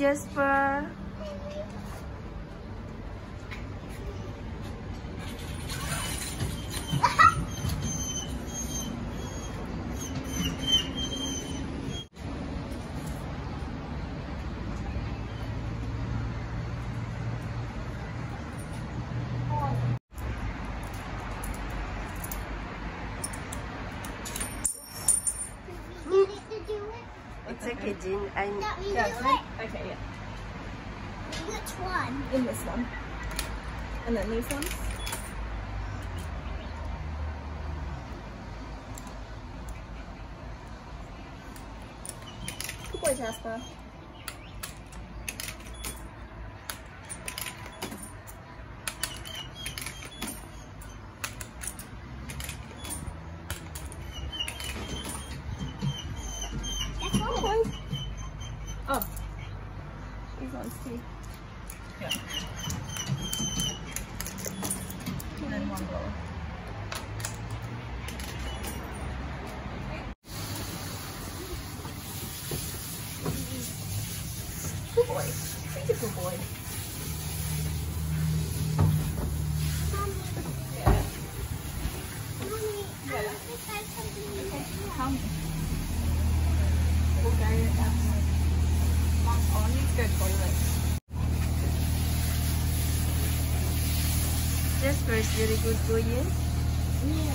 Jasper. It's okay, Jean. Okay, yeah. Which one? In this one. And then these ones. Good boy, Jasper. Oh, these ones too. Yeah. And then one lower. Good boy. He's a good boy. Yeah. Mommy, I think I have something. Okay, tell me. We'll carry it outside. Oh, I need to go toilet. Jasper is very good for you. Yeah.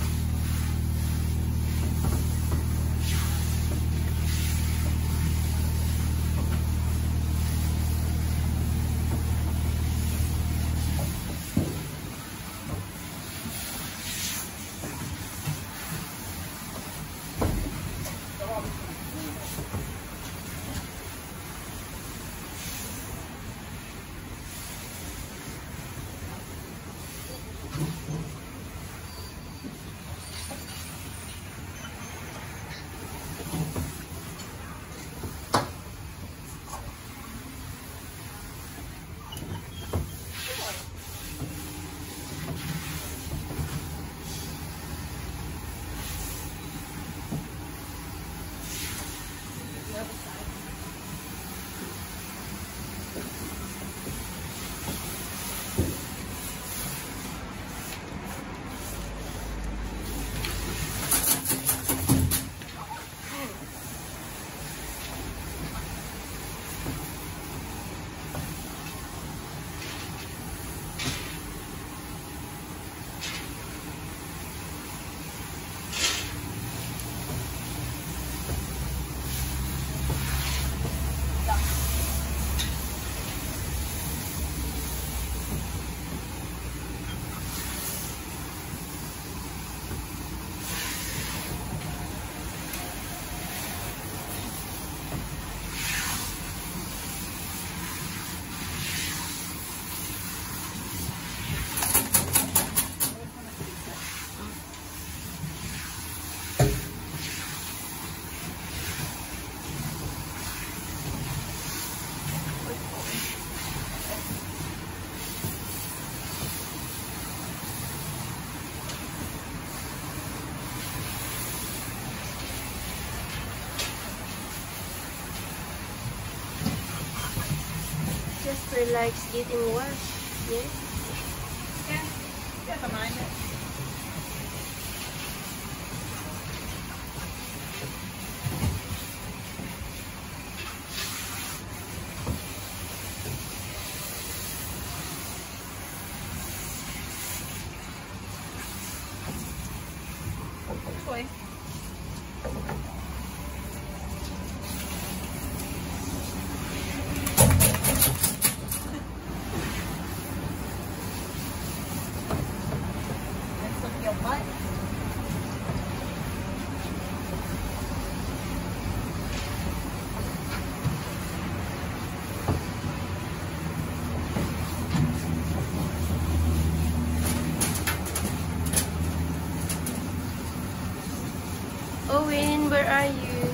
Jasper likes getting washed. Yes. Yeah, never mind it. Boy. Let's look at your butt. Owen, where are you?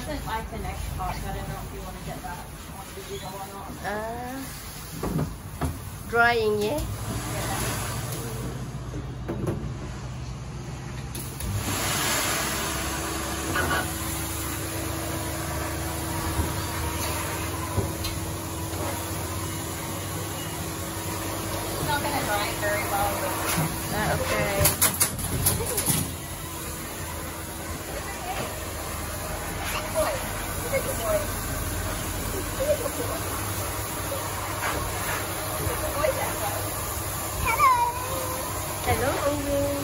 wasn't like the next pot, so I don't know if you want to get that on video or not. Drying, yeah? It's not going to dry very well. Okay. Hello, Owen.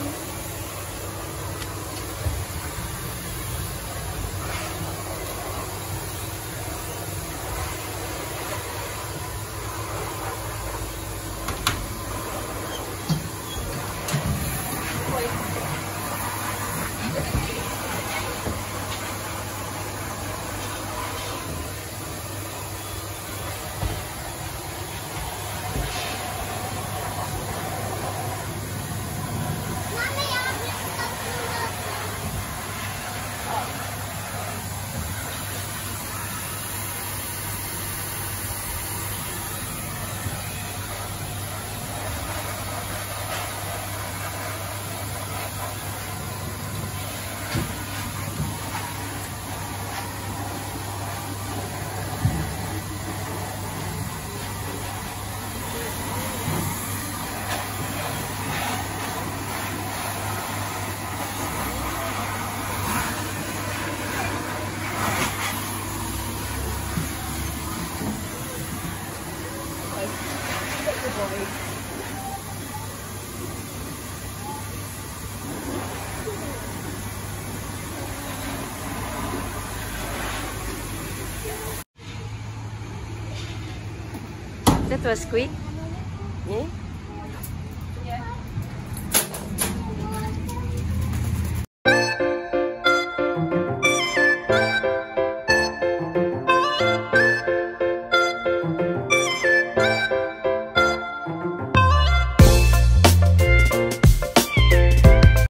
That was quick. Yeah.